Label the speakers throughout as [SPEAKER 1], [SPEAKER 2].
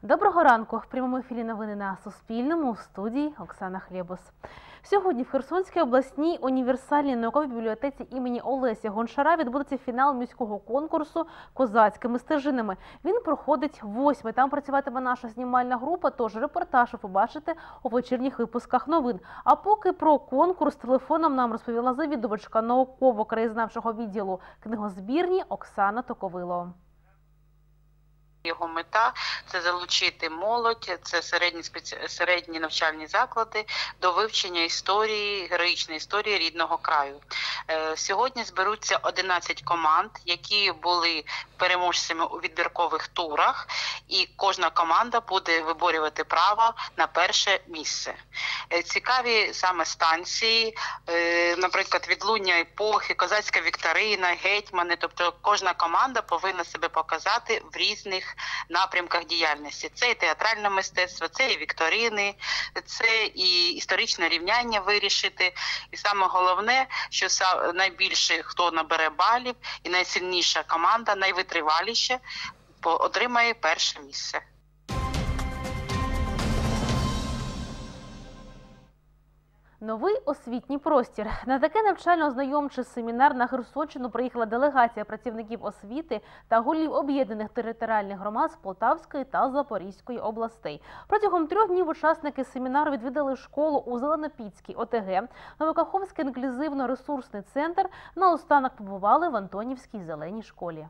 [SPEAKER 1] Доброго ранку. В прямому ефірі новини на Суспільному, в студії Оксана Хлєбус. Сьогодні в Херсонській обласній універсальній науковій бібліотеці імені Олеся Гончара відбудеться фінал міського конкурсу «Козацькими стежинами». Він проходить 8-й. Там працюватиме наша знімальна група, тож репортаж ви побачите у вечірніх випусках новин. А поки про конкурс телефоном нам розповіла завідувачка науково-краєзнавчого відділу книгозбірні Оксана Токовило.
[SPEAKER 2] Його мета – це залучити молодь, це середні навчальні заклади до вивчення історії, героїчної історії рідного краю. Сьогодні зберуться 11 команд, які були переможцями у відбіркових турах, і кожна команда буде виборювати право на перше місце. Цікаві саме станції, наприклад, відлуння епохи, козацька вікторина, гетьмани, тобто кожна команда повинна себе показати в різних напрямках діяльності. Це і театральне мистецтво, це і вікторини, це і історичне рівняння вирішити. І саме головне, що найбільше хто набере балів і найсильніша команда, найвитриваліша, отримає перше місце.
[SPEAKER 1] Новий освітній простір. На таке навчально-ознайомчий семінар на Херсонщину приїхала делегація працівників освіти та голів об'єднаних територіальних громад з Полтавської та Запорізької областей. Протягом 3 днів учасники семінару відвідали школу у Зеленопільській ОТГ, Новокаховський інклюзивно-ресурсний центр, наостанок побували в Антонівській зеленій школі.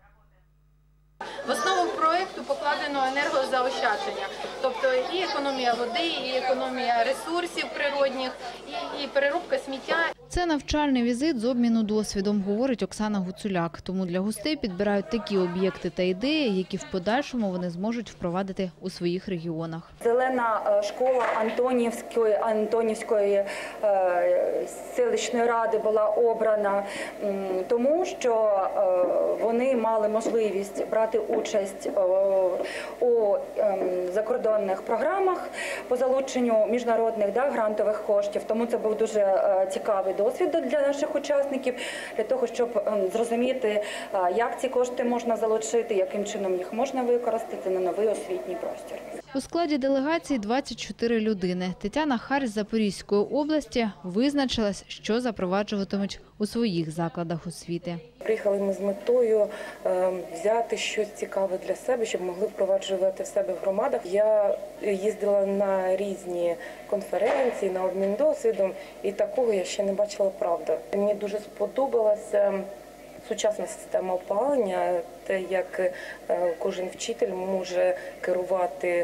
[SPEAKER 3] В основу проєкту покладено енергозаощадження, тобто і економія води, і економія ресурсів природних, і переробка сміття.
[SPEAKER 4] Це навчальний візит з обміну досвідом, говорить Оксана Гуцуляк. Тому для гостей підбирають такі об'єкти та ідеї, які в подальшому вони зможуть впровадити у своїх регіонах.
[SPEAKER 5] Зелена школа Антонівської селищної ради була обрана, тому що вони мали можливість брати участь у закордонних програмах по залученню міжнародних грантових коштів. Тому це був дуже цікавий досвід для наших учасників, для того, щоб зрозуміти, як ці кошти можна залучити, яким чином їх можна використати на новий освітній простір.
[SPEAKER 4] У складі делегації 24 людини. Тетяна Харь з Запорізької області визначилась, що запроваджуватимуть у своїх закладах освіти.
[SPEAKER 6] Приїхали ми з метою взяти щось цікаве для себе, щоб могли впроваджувати в себе в громадах. Я їздила на різні конференції, на обмін досвідом, і такого я ще не бачила, правда. Мені дуже сподобалася сучасна система опалення, те, як кожен вчитель може керувати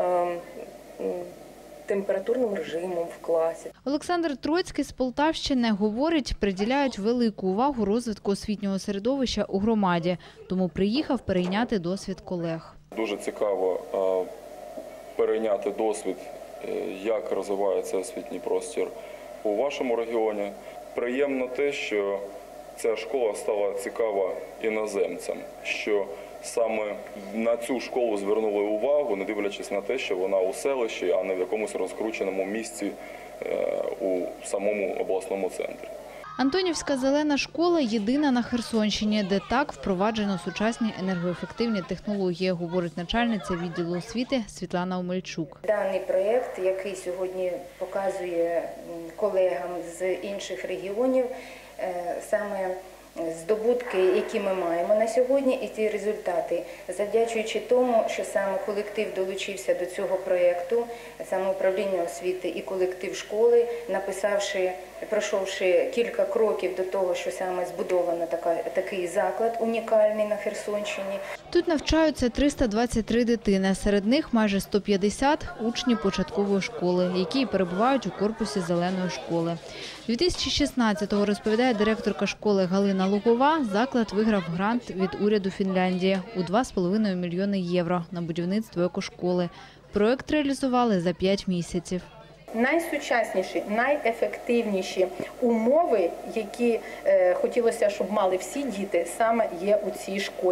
[SPEAKER 6] температурним режимом в класі.
[SPEAKER 4] Олександр Троцький з Полтавщини говорить, приділяють велику увагу розвитку освітнього середовища у громаді, тому приїхав перейняти досвід колег.
[SPEAKER 7] Дуже цікаво перейняти досвід, як розвивається освітній простір у вашому регіоні. Приємно те, що ця школа стала цікава іноземцям, що саме на цю школу звернули увагу, не дивлячись на те, що вона у селищі, а не в якомусь розкрученому місці у самому обласному центрі.
[SPEAKER 4] Антонівська зелена школа – єдина на Херсонщині, де так впроваджено сучасні енергоефективні технології, говорить начальниця відділу освіти Світлана Омельчук.
[SPEAKER 8] Даний проєкт, який сьогодні показує колегам з інших регіонів, саме здобутки, які ми маємо на сьогодні, і ті результати, завдячуючи тому, що саме колектив долучився до цього проєкту, саме управління освіти і колектив школи, пройшовши кілька кроків до того, що саме збудовано такий заклад унікальний на Херсонщині.
[SPEAKER 4] Тут навчаються 323 дитини, серед них майже 150 – учні початкової школи, які перебувають у корпусі зеленої школи. 2016-го, розповідає директорка школи Галина Лугова, заклад виграв грант від уряду Фінляндії у 2,5 мільйони євро на будівництво екошколи. Проєкт реалізували за 5 місяців.
[SPEAKER 3] Найсучасніші, найефективніші умови, які хотілося, щоб мали всі діти, саме є у цій школі.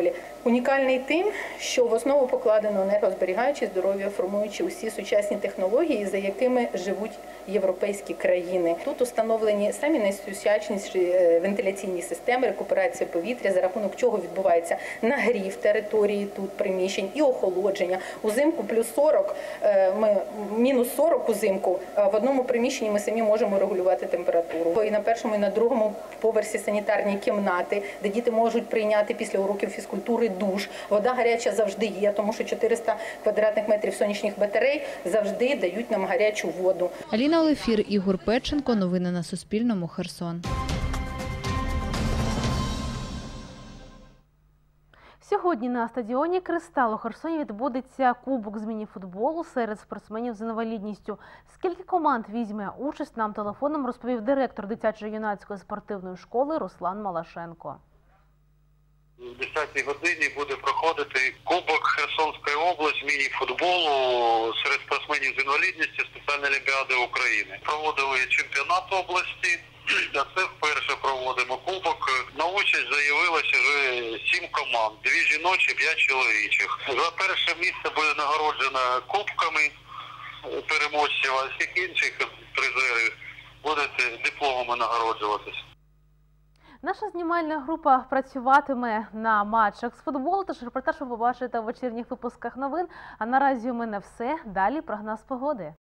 [SPEAKER 3] Унікальний тим, що в основу покладено енергозберігаючі, здоров'я, формуючи усі сучасні технології, за якими живуть європейські країни. Тут установлені самі найсучасніші вентиляційні системи, рекуперація повітря, за рахунок чого відбувається нагрів території тут приміщень і охолодження. Узимку плюс 40, мінус 40 узимку, в одному приміщенні ми самі можемо регулювати температуру. І на першому, і на другому поверсі санітарні кімнати, де діти можуть прийняти після уроків фізкультури душ. Вода гаряча завжди є, тому що 400 квадратних метрів сонячних батарей завжди дають нам гарячу воду.
[SPEAKER 4] Аліна Олефір, Ігор Петченко. Новини на Суспільному. Херсон.
[SPEAKER 1] Сьогодні на стадіоні «Кристал» у Херсоні відбудеться Кубок з міні-футболу серед спортсменів з інвалідністю. Скільки команд візьме участь, нам телефоном розповів директор дитячо-юнацької спортивної школи Руслан Малашенко.
[SPEAKER 9] О 10-й годині буде проходити Кубок Херсонської області міні-футболу серед спортсменів з інвалідністю спеціальної олімпіади України. Проводили чемпіонат області, а це вперше проводимо кубок. На участь заявилося вже 7 команд, 2 жіночі, 5 чоловічих. За перше місце буде нагороджено кубками переможців, а всіх інших призерів будуть дипломами нагороджуватися.
[SPEAKER 1] Наша знімальна група працюватиме на матчах з футболу, тож репортаж ви побачите у вечірніх випусках новин. А наразі у мене все. Далі прогноз погоди.